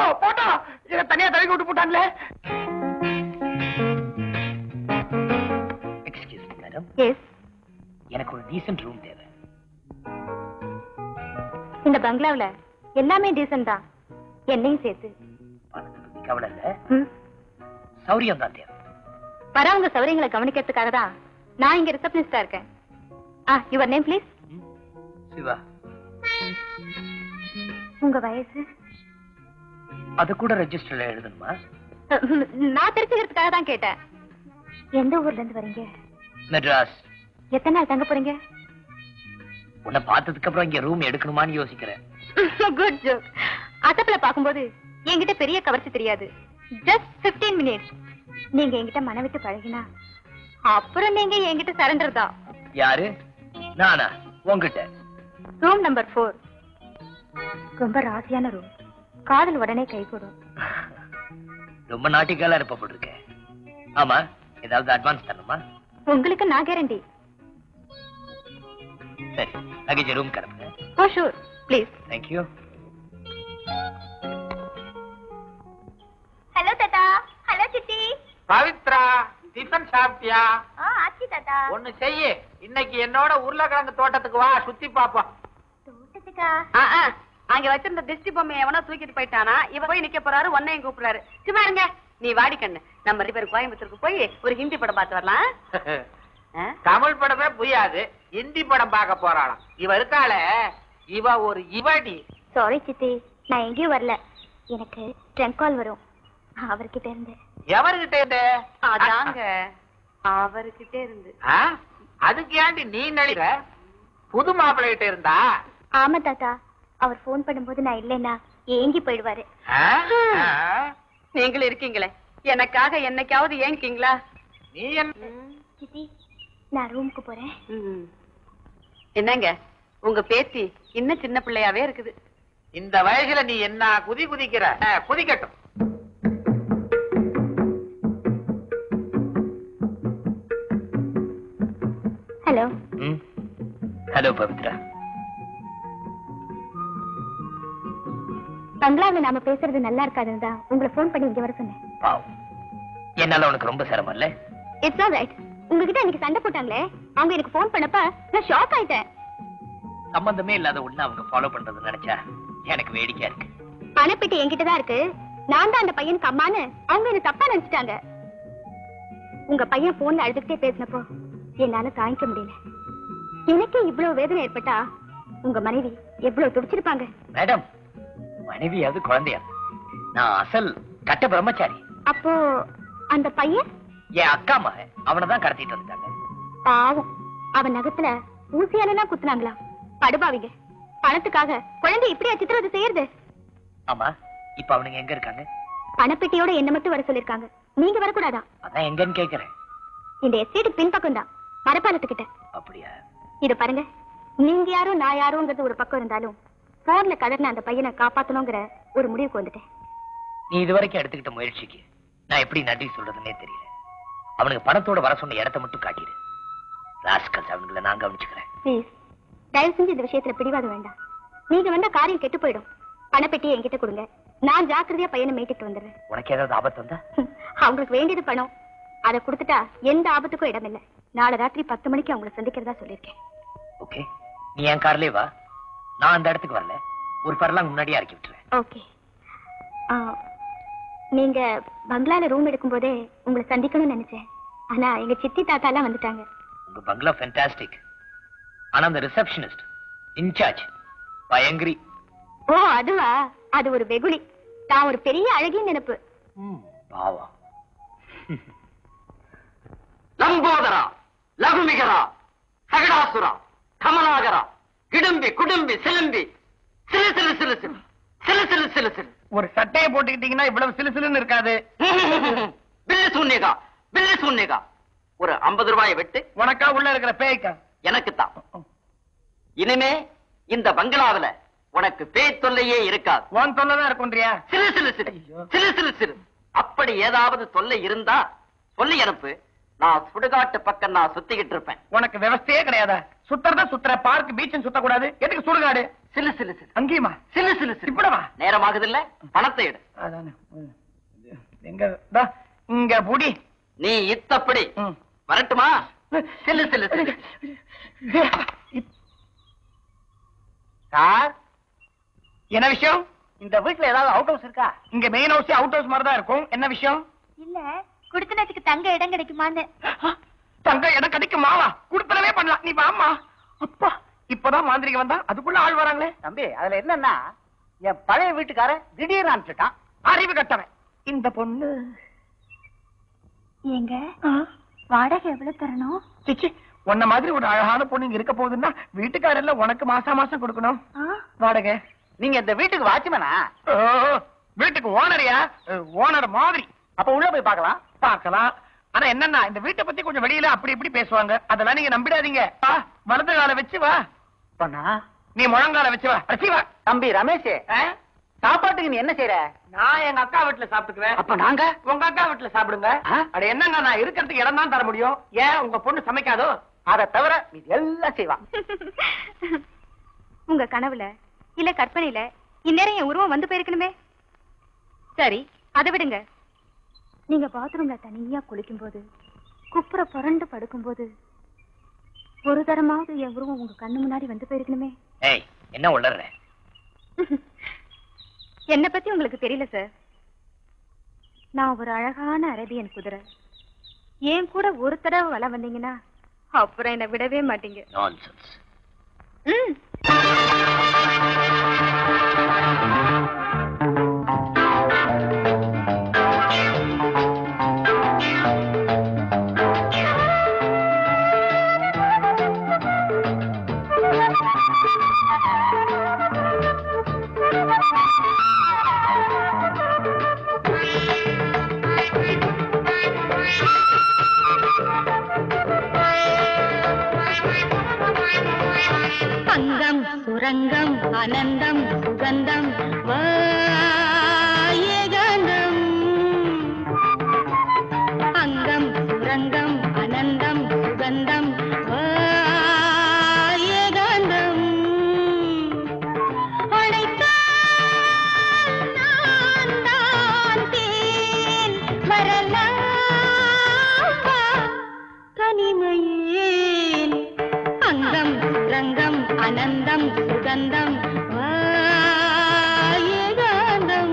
Photo இத தனியா தள்ளி விட்டு போட்டாங்களே. Excuse me madam. எஸ். எனக்கு ஒரு டீசன்ட் ரூம் தேவை. இந்த பங்களாவுல எல்லாமே டீசன்ட் தான், என்னையும் சேர்த்து. பணத்தை பத்தி கவலை இல்ல, சௌரியம் தான் தேவை. வரவங்க சௌரியங்களை கவனிக்கிறதுக்காக தான் நான் இங்க ரிசப்ஷனிஸ்டா இருக்கேன். Your name please. சிவா. உங்க வயசு? அது கூட ரெஜிஸ்டர்ல எழுதணுமா? நான் தெரிஞ்சுக்கிறதுக்காக தான் கேட்டேன். எந்த ஊர்ல இருந்து வரீங்க? மெட்ராஸ். எத்தனை நாள் தங்க போறீங்க? உன்னை பார்த்ததுக்கு அப்புறம் இங்க ரூம் எடுக்கணுமான்னு யோசிக்கிறேன். Good joke. அசப்ல பாக்கும்போது என்கிட்ட பெரிய கவர்ச்சி தெரியாது. Just 15 minutes. நீங்க என்கிட்ட மன விட்டு பழகினா அப்புறம் நீங்க என்கிட்ட சரண்டர் தான். யாரு? நானா? உங்ககிட்ட? ரூம் நம்பர் 4 ரொம்ப ராசியான ரூம். காதல் உடனே கை கூடும். ரொம்ப நாட்டிக்கால இருப்பப்பட்டிருக்கேன். ஆமா, ஏதாவது அட்வான்ஸ் தரணுமா? உங்களுக்கு நான் கேரண்டி. சரி, லக்கேஜ் ரூம் கிளம்புங்க. Oh sure, please. Thank you. Hello தாத்தா. ஹலோ சித்தி. பவித்ரா, டிஃபன் சாப்பிட்டியா? ஆச்சி தாத்தா. ஒண்ணு செய்யு, இன்னைக்கு என்னோட உருளைக்கிழங்கு தோட்டத்துக்கு வா, சுத்தி பாப்போம். தோட்டத்துக்கா? அங்க வச்சிருந்த திருஷ்டி பொம்மையை எவனோ தூக்கிட்டு போயிட்டானா, இவ போய் நிக்க போறாரு, ஒன்னையும் கூப்பிடுறாரு. சும்மா இருங்க, நீ வாடி கண்ணு. நம்ம 2 பேரும் கோயம்புத்தூருக்கு போய் ஒரு ஹிந்தி படம் பார்த்து வரலாம். தமிழ் படமே புரியாது, ஹிந்தி படம் பார்க்க போறாளாம். இவ இருக்காள, இவ ஒரு இவடி. சாரி சித்தி, நான் எங்கேயும் வரல. எனக்கு ட்ரங்க் கால் வரும் அவர்கிட்ட இருந்து. எவர்கிட்ட இருந்து? அதாங்க அவர்கிட்ட இருந்து. அதுக்கு ஏண்டி நீ நடிக்கிற? புது மாப்பிள்ளை கிட்ட இருந்தா? ஆமா தாத்தா, அவர் போன் பண்ணும்போது நான் இல்லைன்னா ஏங்கி போயிடுவாரு. நீங்களும் இருக்கீங்களே, எனக்காக என்னைக்காவது ஏங்கிங்களா? நீ சித்தி, நான் ரூமுக்கு போறேன். என்னங்க உங்க பேத்தி இன்னும் சின்ன பிள்ளையாவே இருக்குது. இந்த வயசுல நீ என்ன குதி குதிக்கிற? குதிக்கட்டும். ஹலோ. ஹலோ பவித்ரா. பங்களாவில் நாம பேசுறது நல்லா இருக்காதுன்னு தான் உங்களை போன் பண்ணி இங்க வர சொன்னேன். என்னால உனக்கு ரொம்ப சிரமம் இல்ல? It's all right. உங்ககிட்ட இன்னைக்கு சண்டை போட்டாங்களே, அவங்க எனக்கு போன் பண்ணப்ப நான் ஷாக் ஆயிட்டேன். சம்பந்தமே இல்லாத ஒண்ணு அவங்க ஃபாலோ பண்றது நினைச்சா எனக்கு வேடிக்கையா இருக்கு. பணப்பெட்டி என்கிட்ட தான் இருக்கு, நான் தான் அந்த பையனுக்கு அம்மான்னு அவங்க என்ன தப்பா நினைச்சிட்டாங்க. உங்க பையன் போன்ல அழுதுகிட்டே பேசினப்போ என்னால தாங்கிக்க முடியல. எனக்கு இவ்வளவு வேதனை ஏற்பட்டா உங்க மனைவி எவ்வளவு துடிச்சிருப்பாங்க. மேடம், மனைவியாவது குழந்தையா? நான் அசல் கட்ட பிரம்மச்சாரி. அப்போ அந்த பையன் என் அக்கா மகன், அவனதான் கடத்திட்டு வந்துட்டாங்க. பாவம், அவன் நகத்துல ஊசியாலாம் குத்துனாங்களா? படுபாவிங்க, பணத்துக்காக குழந்தை இப்படியா சித்திரவதை செய்யறது? ஆமா, இப்ப அவனுங்க எங்க இருக்காங்க? பணப்பெட்டியோட என்ன மட்டும் வர சொல்லிருக்காங்க, நீங்க வரக்கூடாதா? அதான் எங்கன்னு கேக்குறேன். இந்த எஸ்டேட்டுக்கு பின்பக்கம் தான், மரப்பாலத்துக்கிட்ட. அப்படியா? இத பாருங்க, நீங்க யாரோ நான் யாரோங்கிறது ஒரு பக்கம் இருந்தாலும் போன்ல கதர்ன அந்த பையனை காப்பாத்தணுங்கிற ஒரு முடிவுக்கு வந்துட்டேன். நீ இதுவரைக்கும் எடுத்துக்கிட்ட முயற்சிக்கு நான் எப்படி நன்றி சொல்றதுன்னே தெரியல. அவனுக்கு பணத்தோட வர சொன்ன இடத்தை மட்டும் காட்டிடு. ராஸ்கல்ஸ், அவனுங்களை நான் கவனிச்சுக்கிறேன். ப்ளீஸ், தயவு செஞ்சு இந்த விஷயத்துல பிடிவாதம் வேண்டாம். நீங்க வந்த காரியம் கெட்டு போயிடும். பணப்பெட்டியை என்கிட்ட கொடுங்க, நான் ஜாக்கிரதையா பையனை மீட்டுட்டு வந்துடுறேன். உனக்கு ஏதாவது ஆபத்து வந்தா? அவங்களுக்கு வேண்டியது பணம், அதை கொடுத்துட்டா எந்த ஆபத்துக்கும் இடம் இல்லை. நாளை ராத்திரி 10 மணிக்கு அவங்களை சந்திக்கிறதா சொல்லியிருக்கேன். ஓகே, நீ என் கார்லயே வா. நான் அந்த இடத்துக்கு வரல, ஒரு பரலாங் முன்னாடியே இறக்கி விட்டுறேன். ஓகே. நீங்க பங்களால ரூம் எடுக்கும் போதே உங்களை சந்திக்கணும்னு நினைச்சேன். ஆனா எங்க சித்தி தாத்தா எல்லாம் வந்துட்டாங்க. உங்க பங்களா ஃபேண்டாஸ்டிக். ஆனா அந்த ரிசப்ஷனிஸ்ட் இன்சார்ஜ் பயங்கரி. ஓ அதுவா? அது ஒரு வெகுளி. தான் ஒரு பெரிய அழகிய நினைப்பு. பாவா. லம்போதரா, லகுமிகரா, சகடாசுரா, கமலாகரா, கிடும்பி குடும்பி சிலும்பி சிலு சிலு சிலு சிலு சிலு சிலு சிலு சிலு. ஒரு சட்டையை போட்டுக்கிட்டீங்கன்னா இவ்வளவு சிலு சிலுன்னு இருக்காது. பில்லு சூன்யகா, பில்லு சூன்யகா. ஒரு 50 ரூபாயை வெட்டு. உனக்கா உள்ள இருக்கிற பேய்க்கா? எனக்குத்தான். இனிமே இந்த பங்களாவில உனக்கு பேய் தொல்லையே இருக்காது. உன் தொல்லைதான் இருக்குன்றியா? சிலு சிலு சிலு சிலு சிலு சிலு. அப்படி ஏதாவது தொல்லை இருந்தா சொல்லி அனுப்பு. நான் சுடுகாட்டு பக்கம் நான் சுத்திக்கிட்டு இருப்பேன். உனக்கு விவசாயே கிடையாதா? சுத்துறதா சுத்துற, பார்க் பீச்சும் சுத்தக்கூடாது. எதுக்கு சுடுகாடு? சிலு சிலு சிலு. அங்கேயுமா? சிலு சிலு சிலு. இப்படவா? நேரமாகுது இல்ல, பணத்தை எடு. அதானே. எங்க இங்க புடி. நீ இத்தப்படி வரட்டுமா? சிலு சிலு சிலு. சார், என்ன விஷயம்? இந்த வீட்டுல ஏதாவது அவுட் ஹவுஸ் இருக்கா? இங்க மெயின் ஹவுஸ் அவுட் ஹவுஸ் மாதிரி தான் இருக்கும். என்ன விஷயம்? இல்ல குடுத்தனத்துக்கு தங்க இடம் கிடைக்குமான்னு. தங்க இடம் கிடைக்குமாவா? குடுத்தனவே பண்ணலாம். நீ வாமா. அப்பா, இப்பதான் மாந்திரிக வந்தா, அதுக்குள்ள ஆள் வராங்களே. தம்பி, அதுல என்னன்னா, என் பழைய வீட்டுக்காரன் திடீர்னு அனுப்பிச்சுட்டான். அறிவு கட்டவன். இந்த பொண்ணு ஏங்க வாடகை எவ்வளவு தரணும்? சிச்சி, உன்ன மாதிரி ஒரு அழகான பொண்ணு இங்க இருக்க போகுதுன்னா வீட்டுக்காரல்ல உனக்கு மாசம் மாசம் கொடுக்கணும் வாடகை. நீங்க இந்த வீட்டுக்கு வாட்ச்மேனா? வீட்டுக்கு ஓனரியா? ஓனர் மாதிரி. அப்ப உள்ள போய் பார்க்கலாம். பார்க்கலாம். ஆனா என்னன்னா, இந்த வீட்டை பத்தி கொஞ்சம் வெளியில அப்படி இப்படி பேசுவாங்க. அதெல்லாம் நீங்க நம்பிடாதீங்க. வலது கால வச்சு வா. பண்ணா நீ முழங்கால வச்சு வா. ரசி வா. தம்பி ரமேஷ், சாப்பாட்டுக்கு நீ என்ன செய்யற? நான் எங்க அக்கா வீட்டுல சாப்பிட்டுக்குவேன். அப்ப நாங்க உங்க அக்கா வீட்டுல சாப்பிடுங்க. அட என்னங்க, நான் இருக்கிறதுக்கு இடம் தான் தர முடியும். ஏன் உங்க பொண்ணு சமைக்காதோ? அதை தவிர இது எல்லாம் செய்வான். உங்க கனவுல இல்ல கற்பனையில இந்நேரம் என் உருவம் வந்து போயிருக்கணுமே. சரி, அதை விடுங்க. நீங்க பாத்ரூம்ல தனியா குளிக்கும் போது, குப்புற புரண்டு படுக்கும் போது, ஒரு தரமாவது என் உருவம் உங்க கண்ணு முன்னாடி வந்து போயிருக்கணுமே. ஏய், என்ன உளறற? என்ன பத்தி உங்களுக்கு தெரியல சார். நான் ஒரு அழகான அரேபியன் குதிரை. ஏன் கூட ஒரு தடவை வள வந்தீங்கன்னா அப்புறம் என்ன விடவே மாட்டீங்க. நான்சென்ஸ். அங்கம் சுரங்கம் அனந்தம் சுகந்தம் வாயகந்தம். அங்கம் சுரங்கம் அனந்தம் சுகந்தம் வாயகந்தம். அழைத்தால் நான் தான் தேன் வரலாம் தனிமையேன். அங்கம் சுரங்கம் அனந்தம் சுகந்தம் வாயகந்தம்.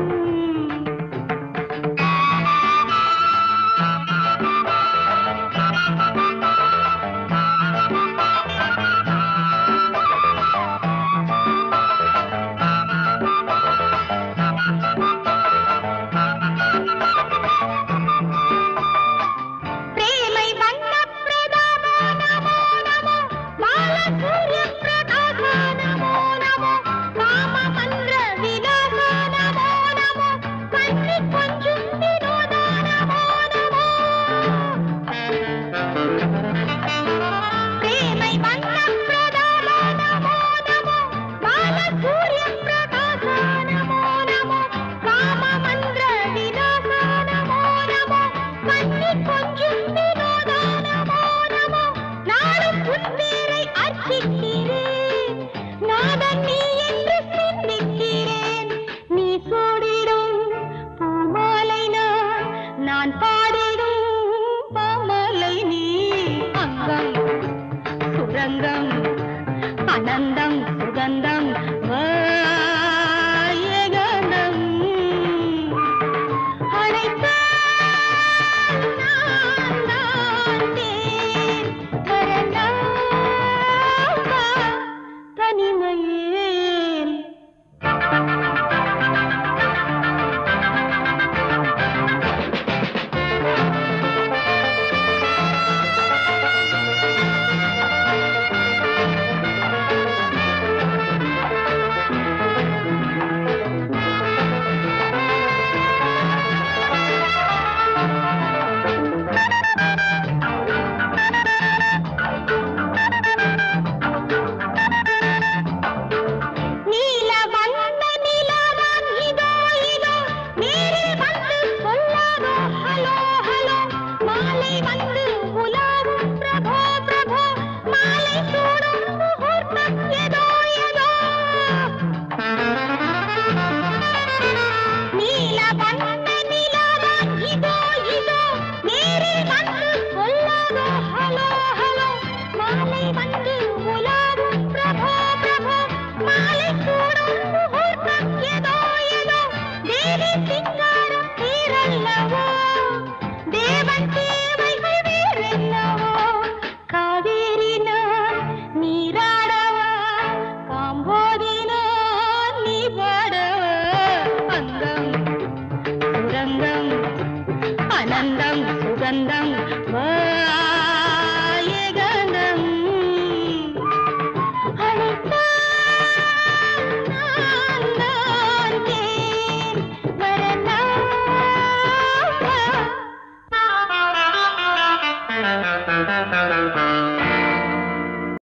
பிரேமை வண்ண பிரதாபோ நமோ நமோ பால சூரிய பிரகாச நமோ நமோ காம மந்திர விலாச நமோ நமோ கண்ணி கொஞ்சும் வினோத நமோ நமோ. பிரேமை வண்ண பிரதாபோ நமோ நமோ பால சூரிய பிரகாச நமோ நமோ காம மந்திர விலாச நமோ நமோ கண்ணி கொஞ்சும் வினோத நமோ நமோ. நாளும் புத்தேரை அர்ச்சிக்கிறேன், நாதன் நீ என்று சிந்திக்கிறேன். நீ சூடிடும் பூமாலை நான் பாடிடும் பாமாலை நீ. அங்கம் சுரங்கம் அனந்தம் சுகந்தம் வாயகந்தம். அழைத்தால் நான் தான் தேன் வரலாம் தனிமையேன்.